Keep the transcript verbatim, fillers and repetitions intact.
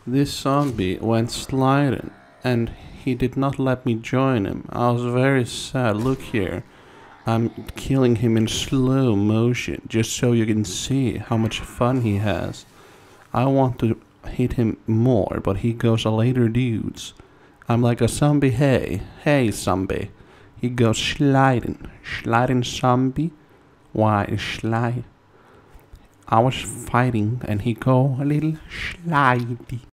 This zombie went sliding, and he did not let me join him. I was very sad. Look here. I'm killing him in slow motion, just so you can see how much fun he has. I want to hit him more, but he goes a later dudes. I'm like a zombie, hey, hey zombie. He goes sliding, sliding zombie. Why slide? I was fighting and he go a little slidey.